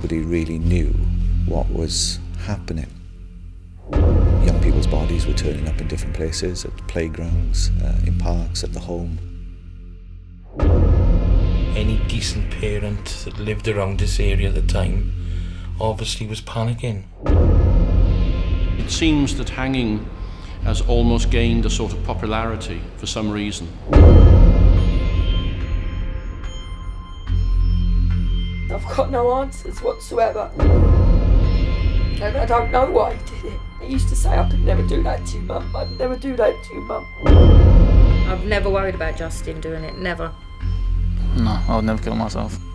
nobody really knew what was happening. Young people's bodies were turning up in different places, at playgrounds, in parks, at the home. Any decent parent that lived around this area at the time obviously was panicking. It seems that hanging has almost gained a sort of popularity for some reason. I've got no answers whatsoever. And I don't know why he did it. He used to say, I could never do that to you, Mum. I'd never do that to you, Mum. I've never worried about Justin doing it, never. No, I would never kill myself.